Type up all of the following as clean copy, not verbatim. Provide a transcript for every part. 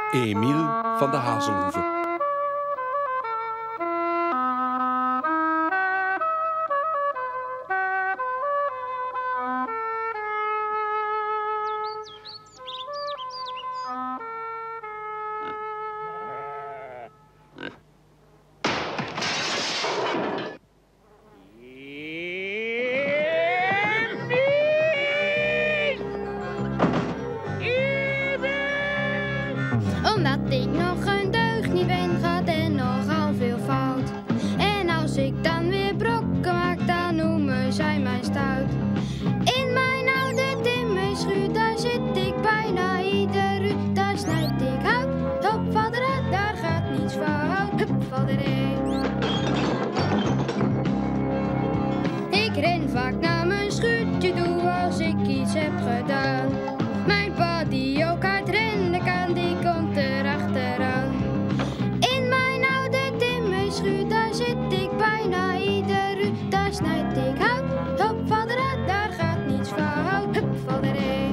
Emiel van de Hazelhoeve. Omdat ik nog een deugd niet ben, gaat er nogal veel fout. En als ik dan weer brokken maak, dan noemen zij mij stout. In mijn oude timmerschuur, daar zit ik bijna ieder uur. Daar snijd ik hout, hop valt eruit, daar gaat niets fout. Hup valt erin. Ik ren vaak naar mijn schuurtje toe als ik iets heb gedaan. Mijn pa die ook hard rennen kan, die komt erachteraan. In mijn oude timmerschuur, daar zit ik bijna ieder uur. Daar snijd ik hout, hop valt eruit, daar gaat niets fout. Hup valt erin.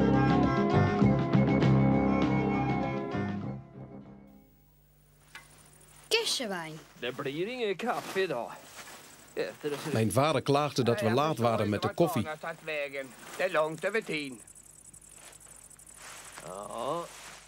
Kersenwijn. Det blir ingen kaffe idag. Mijn vader klaagde dat we laat waren met de koffie. Det är långt över 10. Ja.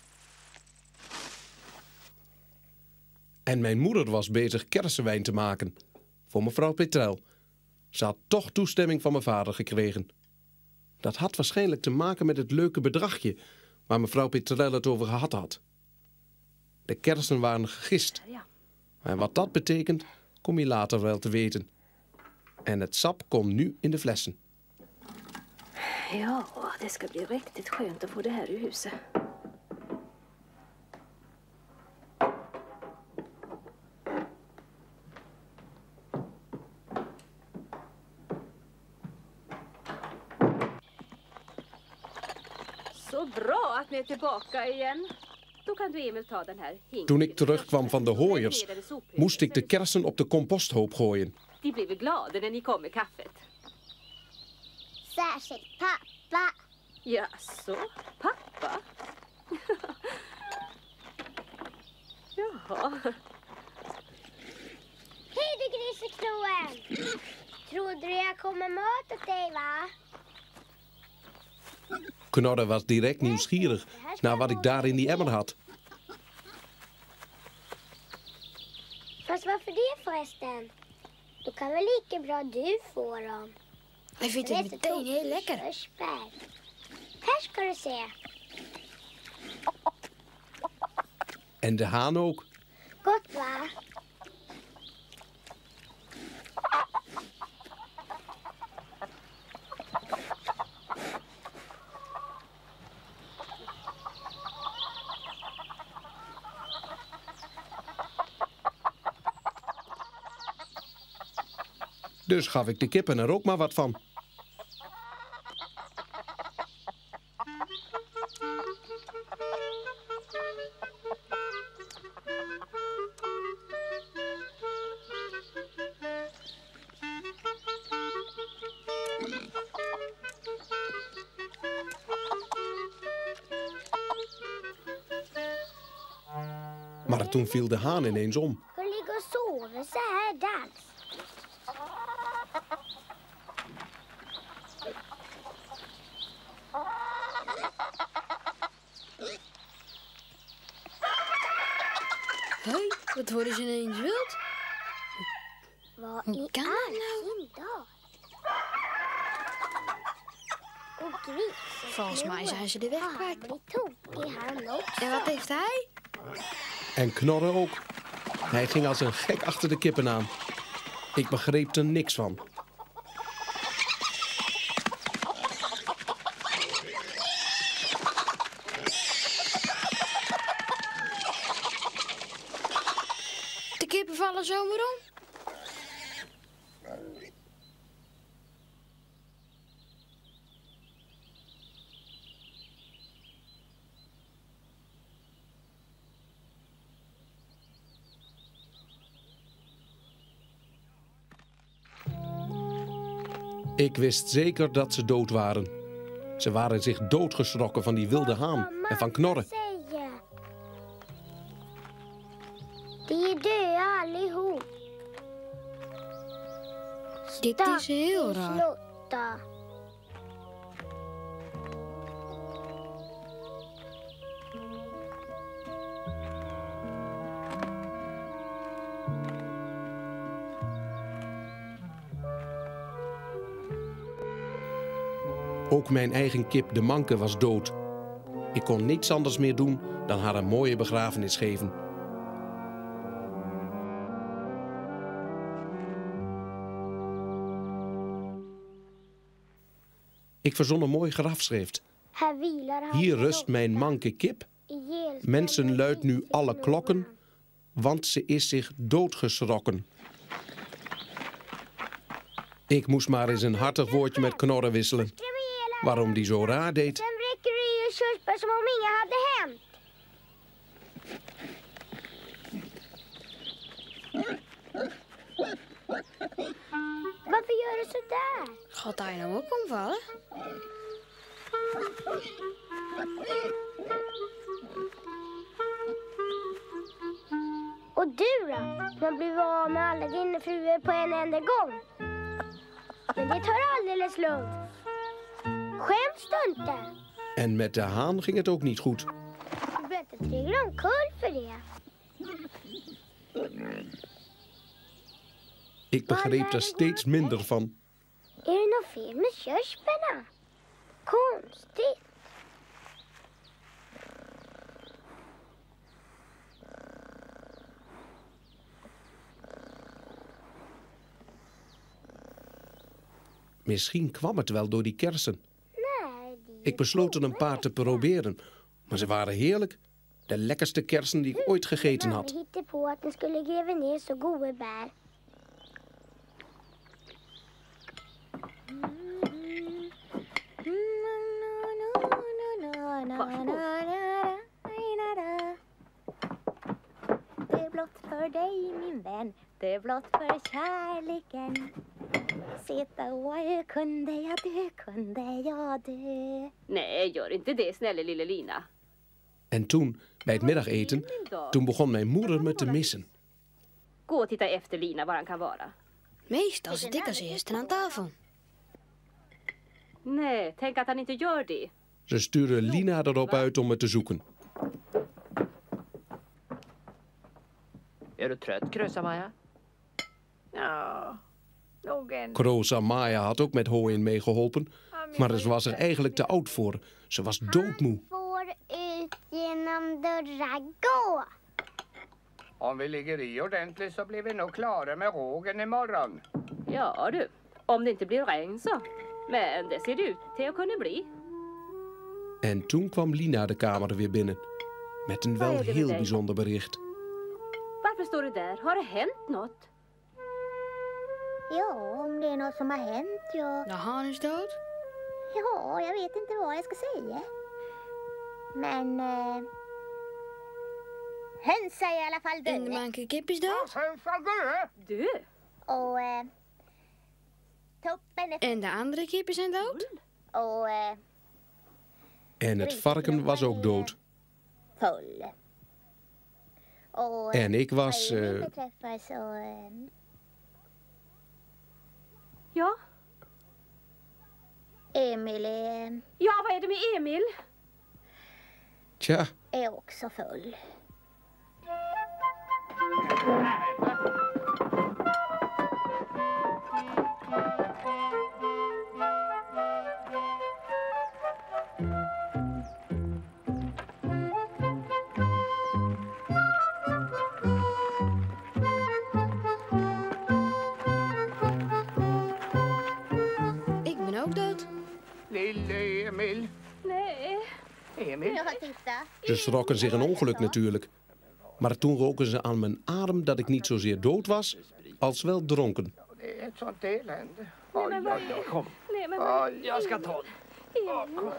En mijn moeder was bezig kersenwijn te maken. Voor mevrouw Petrel. Ze had toch toestemming van mijn vader gekregen. Dat had waarschijnlijk te maken met het leuke bedragje waar mevrouw Petrel het over gehad had. De kersen waren gegist. En wat dat betekent, kom je later wel te weten. En het sap komt nu in de flessen. Ja, det ska bli riktigt skönt att få det här i huset. Så bra att ni är tillbaka igen. Då kan du Emil ta den här hinken. Toen ik terugkwam van de hooiers, moest ik de kersen op de composthoop gooien. De blev glada när ni kom med kaffet. Särskilt pappa. Jaså, pappa? Jaha. Hej du grisekroen! Trodde du jag kom med mat åt dig, va? Knorre was direct nieuwsgierig naar wat ik daar in die emmer had. Fast varför det förresten? Då kan väl lika bra du få dem. Jag vindt het meteen heel lekker. Här ska du se. En de haan ook. Gott va? Dus gaf ik de kippen er ook maar wat van. Maar toen viel de haan ineens om. Hon ligger och sover så här dags. Hé, wat worden ze ineens wild? Vad Hoe kan dat nou? Volgens mij zijn ze de weg kwijt. En wat heeft hij? En Knorre ook. Hij ging als een gek achter de kippen aan. Ik begreep er niks van. De kippen vallen zomaar om. Ik wist zeker dat ze dood waren. Ze waren zich doodgeschrokken van die wilde haan en van Knorre. De är döda allihop. Dit is heel raar. Lotta. Ook mijn eigen kip, de manke, was dood. Ik kon niets anders meer doen dan haar een mooie begrafenis geven. Ik verzon een mooi grafschrift. Här vilar han. Hier rust mijn manke kip. Mensen luidt nu alle klokken, want ze is zich doodgeschrokken. Ik moest maar eens een hartig woordje met Knorre wisselen. Waarom die zo raar deed. Sen räcker det ju körsbär som om inget hade hänt. Varför gör du så där? Gaat hij nou ook omvallen? Och du då? Du har blivit av med alla dina fruar på en enda gång. Men det tar alldeles lugnt. Skäms du inte? En met de haan ging het ook niet goed. Du behöver inte trilla omkull för det. Ik begreep er steeds minder van. Är det något fel med körsbärna? Konstigt. Misschien kwam het wel door die kersen. Nej, det är Ik besloot er een paar te proberen. Maar ze waren heerlijk. De lekkerste kersen die ik ooit gegeten Mamma had. hittade på att den skulle gräva ner så goda bär. Det är blott för dig min vän, det är blott för kärleken. Sitta och kunde jag dö. Nej, gör inte det, snälla lille Lina. En toen, bij het middageten, toen begon mijn moeder me te missen. Gå och titta efter Lina var han kan vara. Meestal zit ik als eerste aan tafel. Nej, tänk att han inte gör det. Ze stuurde Lina erop uit om me te zoeken. Är du trött, Krösa-Maja? Ja, nog en. Kroos Amaya had ook met hooien meegeholpen, maar ze was er eigenlijk te oud voor. Ze was doodmoe. Får ut genom dörrar gå. Om vi ligger i ordentligt så blir vi nog klara med rågen imorgon. Ja du, om det inte blir regn så. Men det ser ut till att kunna bli. En toen kwam Lina de kamer weer binnen. Met een wel heel bijzonder bericht. Varför står du där? Har det hänt något? Ja, om det är något som har hänt, ja. De haan is dood. Ja, jag vet inte vad jag ska säga. Men hönsa är i alla fall En de döda. manke kip is dood. Sen ska du! Du? Och toppen är En de andere kippen zijn dood. och En het varken was ook dood. full. Och En ik was... vad Emil beträffar så Ja? Emil är Ja, vad är det med Emil? Tja, också full. Ik ben ook dood. Lille Emil. Nej. Emil? Ja, titta. ze schrokken zich een ongeluk natuurlijk. Maar toen roken ze aan mijn adem dat ik niet zozeer dood was, als wel dronken. Det är ett sånt elände. Oj, oj, oj. Kom. Nej, men Oj, jag ska ta den. Emil.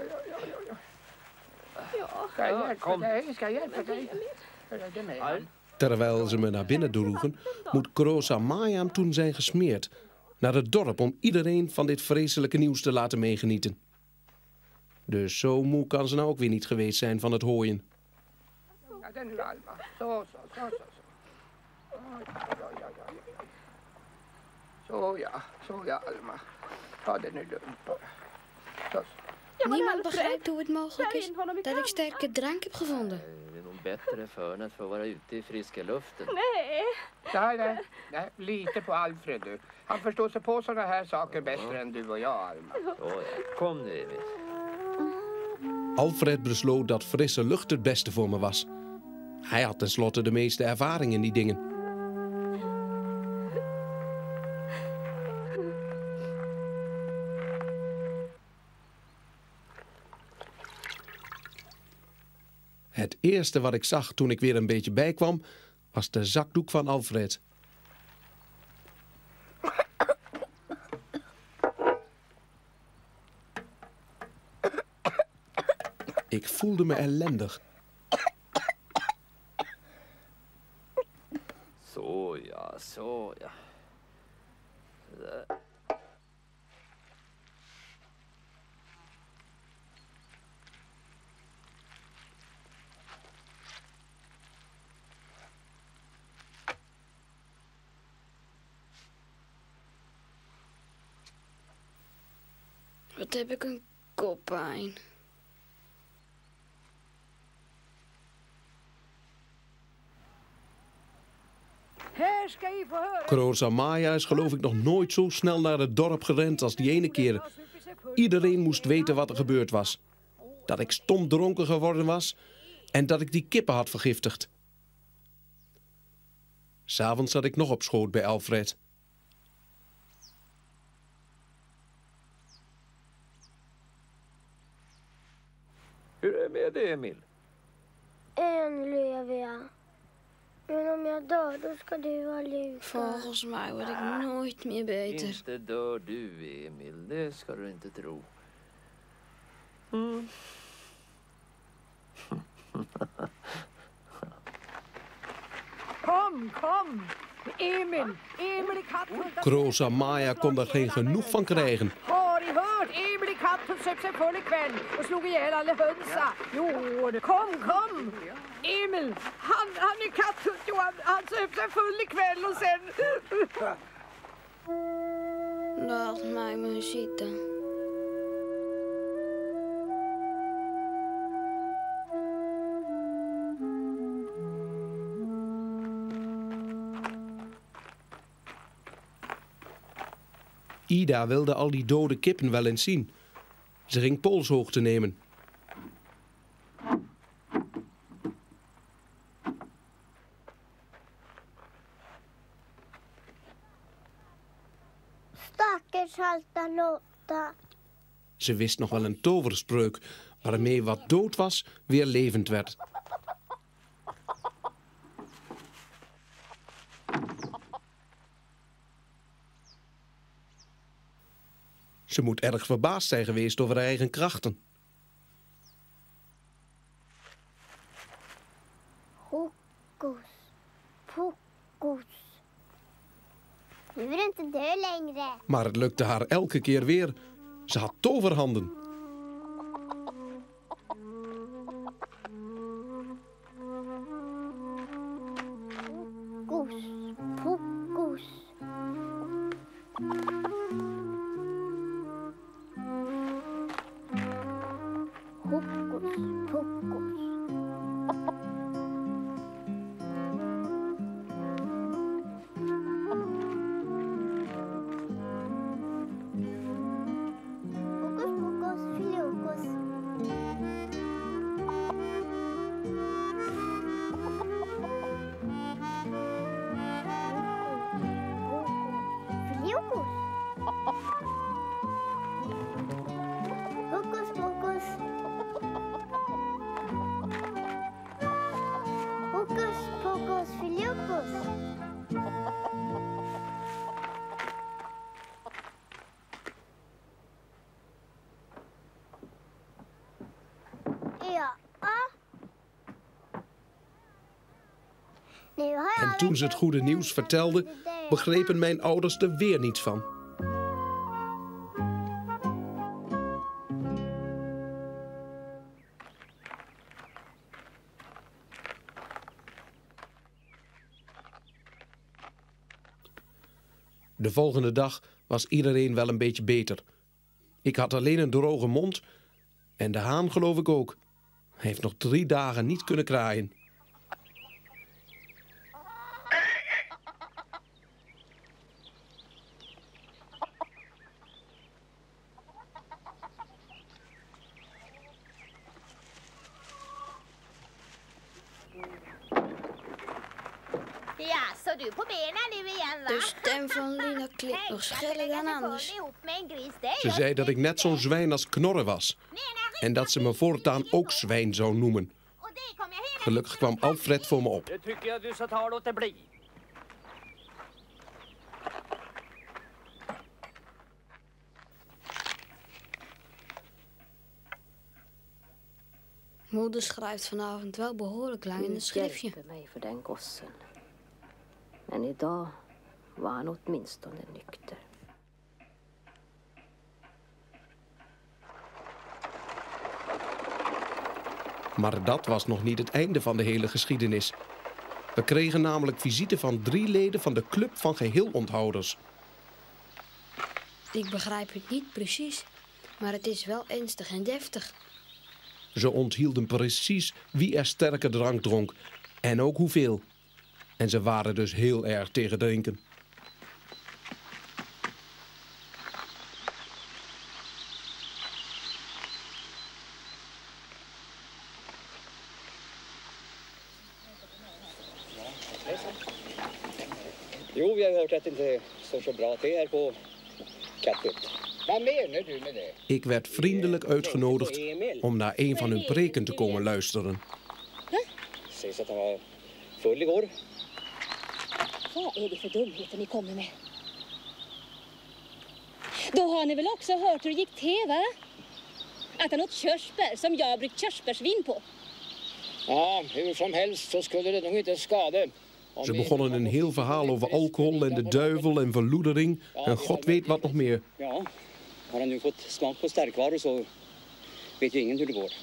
Ska jag hjälpa dig? Ska jag hjälpa dig? Följ med han. Terwijl ze me naar binnen droegen, moet Kroos Amaya hem toen zijn gesmeerd. Naar het dorp om iedereen van dit vreselijke nieuws te laten meegenieten. Dus zo moe kan ze nou ook weer niet geweest zijn van het hooien. Ja, den nu, Alma. Så. Zo ja, Alma. Ta det nu lugnt bara. Så. Ja, maar Niemand Alfred, begrijpt hoe het mogelijk is Kevin, honom i dat ik sterke drank heb gevonden. Det är nog bättre för henne att få vara ute i friska luften. Nej, lite på Alfred du. Han förstår sig på sådana här saker bättre än du och jag, Alma. Så, ja. Kom nu, Emil. Alfred besloot dat frisse lucht het beste voor me was. Hij had tenslotte de meeste ervaring in die dingen. Het eerste wat ik zag toen ik weer een beetje bijkwam, was de zakdoek van Alfred. Ik voelde me ellendig. Så ja, så ja. Där. Wat heb ik een koppijn. Kroos Amaya is geloof ik nog nooit zo snel naar het dorp gerend als die ene keer. Iedereen moest weten wat er gebeurd was. Dat ik stom dronken geworden was en dat ik die kippen had vergiftigd. 'S Avonds zat ik nog op schoot bij Alfred. Hur är det med dig, Emil? En lever jag. Men om jag dör, då ska du vara lycklig. Volgens mij word ik nooit meer beter. Inte dör du, Emil. Det ska du inte tro. Kom. Emil i katten. Kroos Amaya kon er geen genoeg van krijgen. Har ni hört? Emil i katten söp sig full ikväll och slog ihjäl alla hönsa. Jo, kom. Emil, han är katten. Jo, han söp sig full ikväll och sen... Laat mij maar zitten. Ida wilde al die dode kippen wel eens zien. Ze ging polshoogte nemen. Stackars halta Lotta. Ze wist nog wel een toverspreuk waarmee wat dood was weer levend werd. Ze moet erg verbaasd zijn geweest over haar eigen krachten. Hokus pokus. Nu är det inte dö längre. Maar het lukte haar elke keer weer. Ze had toverhanden. Hokus pokus. Hokus pokus. Hokus pokus filiokus. Filiokus. Hokus pokus. Hokus pokus filiokus. Ja. Nu har jag En toen ze het goede nieuws vertelde, begrepen mijn ouders er weer niets van. De volgende dag was iedereen wel een beetje beter. Ik had alleen een droge mond en de haan geloof ik ook. Hij heeft nog 3 dagen niet kunnen kraaien. Ja, så du på benen nu igen, va? De stem van Lina klinkt nog scheller dan anders. Ze zei dat ik net zo'n zwijn als Knorre was. En dat ze me voortaan ook zwijn zou noemen. Gelukkig kwam Alfred voor me op. Det tycker jag du ska ta och låta bli. Moeder schrijft vanavond wel behoorlijk lang in het schriftje. Mig för den gossen. Men idag var han åtminstone nykter. Maar dat was nog niet het einde van de hele geschiedenis. We kregen namelijk visite van 3 leden van de Club van Geheelonthouders. Ik begrijp het niet precies, maar het is wel ernstig en deftig. Ze onthielden precies wie er sterke drank dronk en ook hoeveel. En ze waren dus heel erg tegen drinken. Jo, vi har hört att det inte står så bra till här på Katthult. Vad menar du med det? Ik werd vriendelijk uitgenodigd om naar een van hun preken te komen luisteren. Sägs att han var full igår. Vad är det för dumheter ni kommer med? Då har ni väl också hört hur det gick till, va? Att han åt körsbär som jag bryggt körsbärsvin på. Ja, hur som helst så skulle det nog inte skada. Ze begonnen een heel verhaal over alcohol en de duivel en verloedering en god weet wat nog meer. Ja, har han nu fått smak på starkvaror så vet ju ingen hur det går.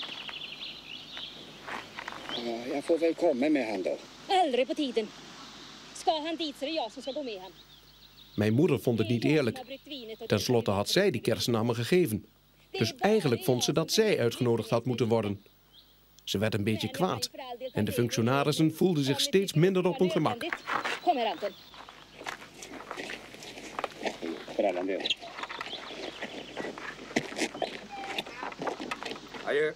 Ja, jag får väl komma med han då. Aldrig på tiden. Ska han dit så är det jag som ska gå med han. Mijn moeder vond het niet eerlijk. Ten slotte had zij die kersen aan me gegeven. Dus eigenlijk vond ze dat zij uitgenodigd had moeten worden. Ze werd een beetje kwaad. En de functionarissen voelden zich steeds minder op hun gemak. Kom här, Anton. För alla del. Adjö.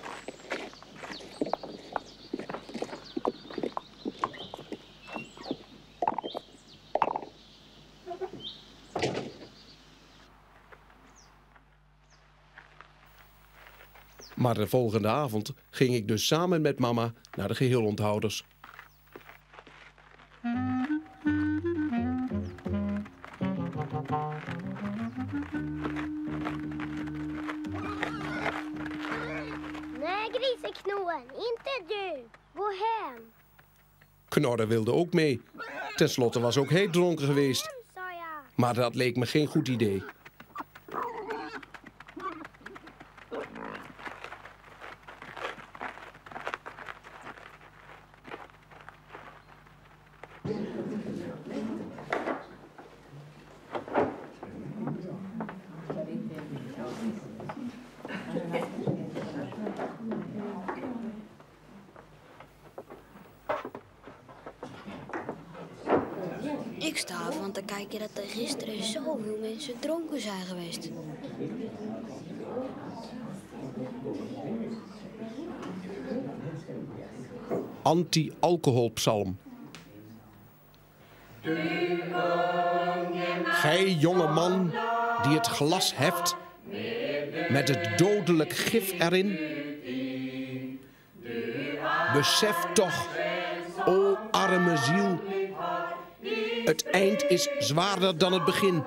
Maar de volgende avond ging ik dus samen met mama naar de Geheelonthouders. Nej, griseknoen, inte du. Gå hem. Knorre wilde ook mee. Ten slotte was ook hij dronken geweest. Maar dat leek me geen goed idee. Ik sta ervan te kijken dat er gisteren zoveel mensen dronken zijn geweest. Anti-alcoholpsalm. Gij jonge man die het glas heft met het dodelijk gif erin. Besef toch, o arme ziel, het eind is zwaarder dan het begin.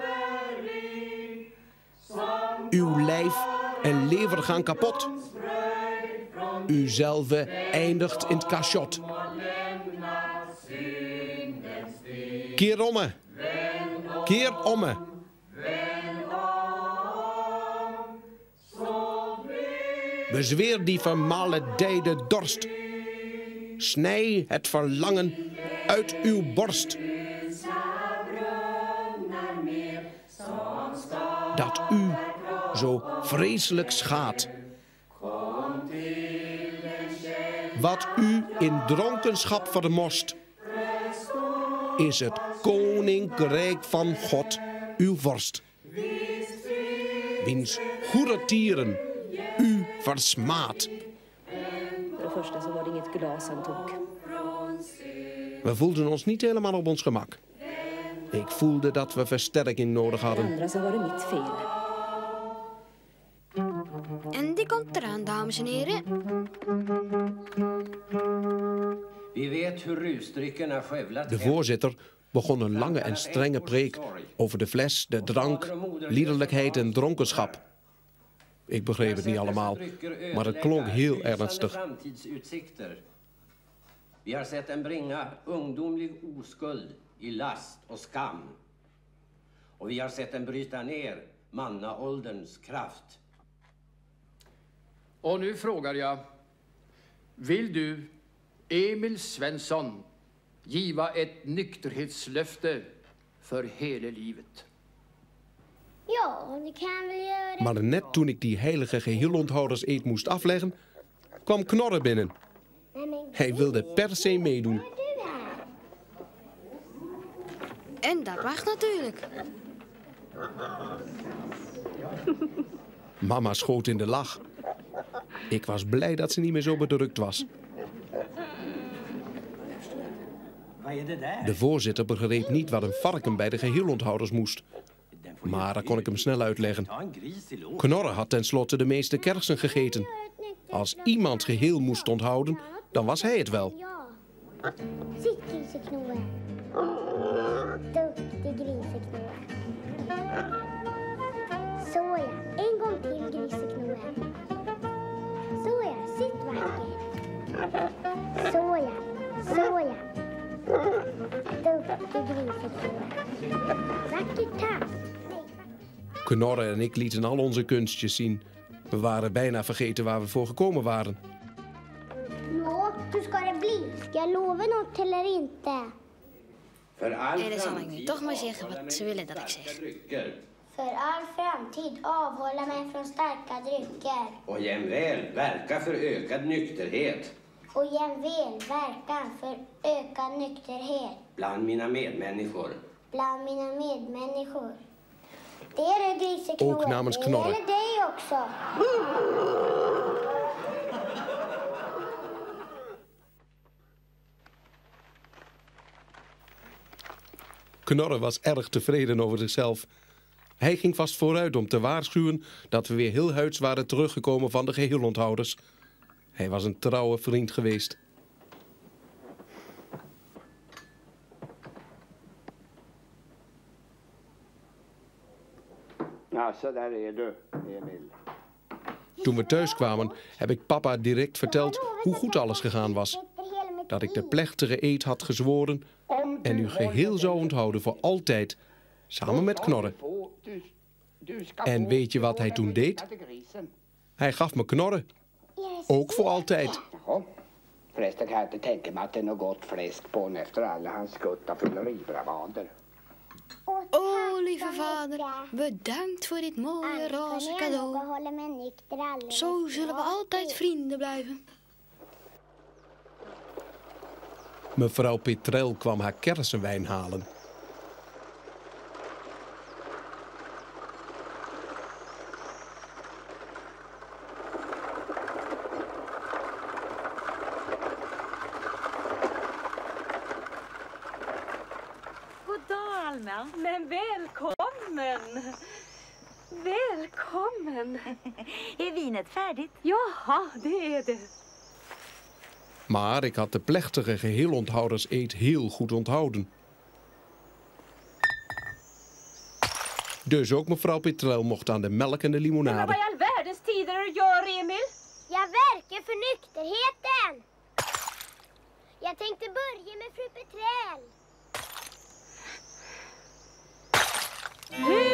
Uw lijf en lever gaan kapot. Uzelve eindigt in het cachot. Keer omme. Keer omme. Bezweer die vermaledijde dorst. Snij het verlangen uit uw borst. dat u zo vreselijk schaadt. Wat u in dronkenschap vermost, is het koninkrijk van God, uw vorst. Wiens goede tieren u versmaadt. För det första så var det inget glas han tog. We voelden ons niet helemaal op ons gemak. Ik voelde dat we versterking nodig För det hadden. andra så var det mitt fel. En die komt eraan, dames en heren. Vi vet hur rusdryckerna skövlat De voorzitter begon een lange en strenge preek over de fles, de drank, liederlijkheid en dronkenschap. Ik begreep het niet allemaal, maar het klonk heel ernstig. Vi har sett dem bringa ungdomlig oskuld i last och skam. Och vi har sett dem bryta ner mannaålderns kraft. Och nu frågar jag, vill du, Emil Svensson, giva ett nykterhetslöfte för hela livet? Ja, det kan jag väl göra. Maar net toen ik die heilige geheelonthouderseed moest afleggen, kwam Knorre binnen. Hij wilde per se meedoen. En dat mag natuurlijk. Mama schoot in de lach. Ik was blij dat ze niet meer zo bedrukt was. De voorzitter begreep niet wat een varken bij de geheelonthouders moest. Maar dat kon ik hem snel uitleggen. Knorre had tenslotte de meeste kersen gegeten. Als iemand geheel moest onthouden, dan was hij het wel. Sitt griseknoe. Duktig griseknoe. Så ja, en gång till griseknoe. Så ja, sitt vacker. Så ja, så ja. Duktig griseknoe. Vackert tack. Knorre en ik lieten al onze kunstjes zien. We waren bijna vergeten waar we voor gekomen waren. Nå, hur ska det bli? Ska jag lova något eller inte? En dan zal ik nu toch maar zeggen wat ze willen dat ik zeg. För all framtid avhålla mig från starka drycker. Och jämväl verka för ökad nykterhet Och jämväl verkan för ökad nykterhet bland mina medmänniskor. bland mina medmänniskor. Det är det griseknoe. Ook namens Det Knorre. gäller dig också. Knorre was erg tevreden over zichzelf. Hij ging vast vooruit om te waarschuwen dat we weer heel huids waren teruggekomen van de geheelonthouders. Hij was een trouwe vriend geweest. Ja, så där är du, Emil. Toen we thuis kwamen, heb ik papa direct verteld hoe goed alles gegaan was. Dat ik de plechtige eed had gezworen en u geheel zou onthouden voor altijd, samen met Knorre. En weet je wat hij toen deed? Hij gaf me Knorre. Ook voor altijd. Ja, förresten kan jag inte tänka mig att det är något gott fläsk på honom efter alla hans skutta fylleribravader. Oh, lieve vader, bedankt voor dit mooie roze cadeau. Zo zullen we altijd vrienden blijven. Mevrouw Petrel kwam haar kersenwijn halen. Goddag, Alma. Men välkommen. Välkommen. Är vinet färdigt? Jaha, det är det. Maar ik had de plechtige geheelonthouderseed heel goed onthouden. Dus ook mevrouw Petrel mocht aan de melk en de Men limonade. vad i all världens tider gör Emil? Jag verkar för nykterheten. Jag tänkte börja med fru Petrel.